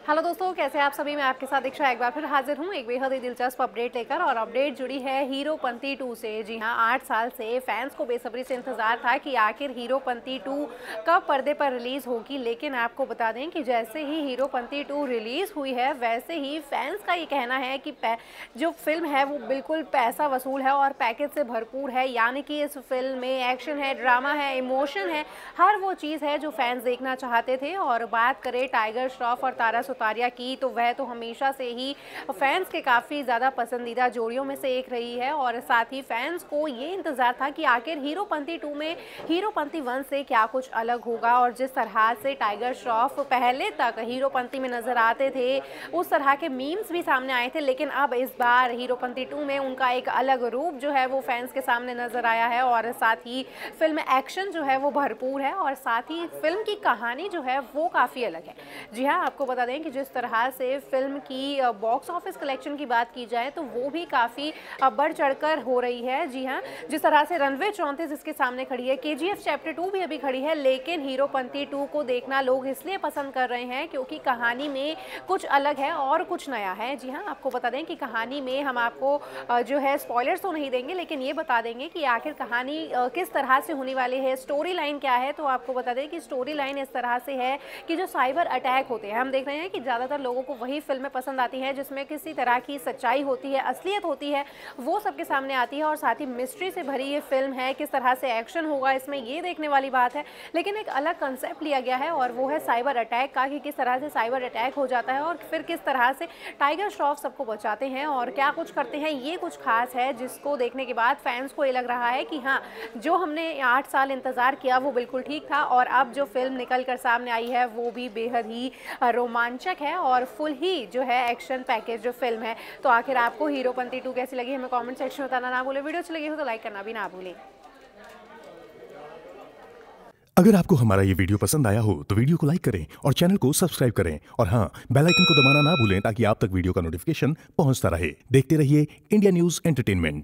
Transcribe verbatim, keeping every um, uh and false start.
Hello दोस्तों, कैसे हैं आप सभी। मैं आपके साथ दीक्षा एक बार फिर हाजिर हूं एक बेहद ही दिलचस्प अपडेट लेकर। और अपडेट जुड़ी है हीरोपंती टू से। जी हां, आठ साल से फैंस को बेसब्री से इंतजार था कि आखिर हीरोपंती टू कब पर्दे पर रिलीज होगी। लेकिन आपको बता दें कि जैसे ही हीरोपंती टू रिलीज हुई है, वैसे ही फैंस का ये कहना है कि जो फिल्म है वो बिल्कुल पैसा वसूल है और पैकेज से भरपूर है। यानी कि इस फिल्म में एक्शन है, ड्रामा है, इमोशन है, हर वो चीज़ है जो फैंस देखना चाहते थे। और बात करें टाइगर श्रॉफ और तारा सुतारिया की, तो वह तो हमेशा से ही फैंस के काफ़ी ज़्यादा पसंदीदा जोड़ियों में से एक रही है। और साथ ही फैंस को ये इंतज़ार था कि आखिर हीरोपंती टू में हीरोपंती वन से क्या कुछ अलग होगा। और जिस तरह से टाइगर श्रॉफ पहले तक हीरोपंती में नज़र आते थे, उस तरह के मीम्स भी सामने आए थे। लेकिन अब इस बार हीरोपंती टू में उनका एक अलग रूप जो है वो फैंस के सामने नज़र आया है। और साथ ही फिल्म एक्शन जो है वो भरपूर है और साथ ही फिल्म की कहानी जो है वो काफ़ी अलग है। जी हाँ, आपको बता दें कि जिस तरह से फिल्म की बॉक्स ऑफिस कलेक्शन की बात की जाए तो वो भी काफ़ी बढ़ चढ़कर हो रही है। जी हाँ, जिस तरह से रनवे चौंतीस इसके सामने खड़ी है, केजीएफ चैप्टर टू भी अभी खड़ी है, लेकिन हीरोपंती टू को देखना लोग इसलिए पसंद कर रहे हैं क्योंकि कहानी में कुछ अलग है और कुछ नया है। जी हाँ, आपको बता दें कि कहानी में हम आपको जो है स्पॉयलर्स तो नहीं देंगे, लेकिन ये बता देंगे कि आखिर कहानी किस तरह से होने वाली है, स्टोरी लाइन क्या है। तो आपको बता दें कि स्टोरी लाइन इस तरह से है कि जो साइबर अटैक होते हैं, हम देख रहे हैं कि ज़्यादातर लोगों को वही फिल्में पसंद आती हैं जिसमें किसी तरह की सच्चाई होती है, असलियत होती है, वो सबके सामने आती है। और साथ ही मिस्ट्री से भरी ये फिल्म है, किस तरह से एक्शन होगा इसमें ये देखने वाली बात है। लेकिन एक अलग कंसेप्ट लिया गया है और वो है साइबर अटैक का, कि किस तरह से साइबर अटैक हो जाता है और फिर किस तरह से टाइगर श्रॉफ सबको बचाते हैं और क्या कुछ करते हैं। ये कुछ खास है जिसको देखने के बाद फैंस को ये लग रहा है कि हाँ, जो हमने आठ साल इंतज़ार किया वो बिल्कुल ठीक था। और अब जो फिल्म निकल कर सामने आई है वो भी बेहद ही रोमांचक है और फुल ही जो है एक्शन पैकेज जो फिल्म है। तो आखिर आपको हीरोपंती टू कैसी लगी हमें कमेंट सेक्शन में बताना ना भूलें। वीडियो अच्छी लगी हो तो लाइक करना भी ना भूलें। अगर आपको हमारा ये वीडियो पसंद आया हो तो वीडियो को लाइक करें और चैनल को सब्सक्राइब करें। और हाँ, बेल आइकन को दबाना ना भूलें ताकि आप तक वीडियो का नोटिफिकेशन पहुंचता रहे। देखते रहिए इंडिया न्यूज एंटरटेनमेंट।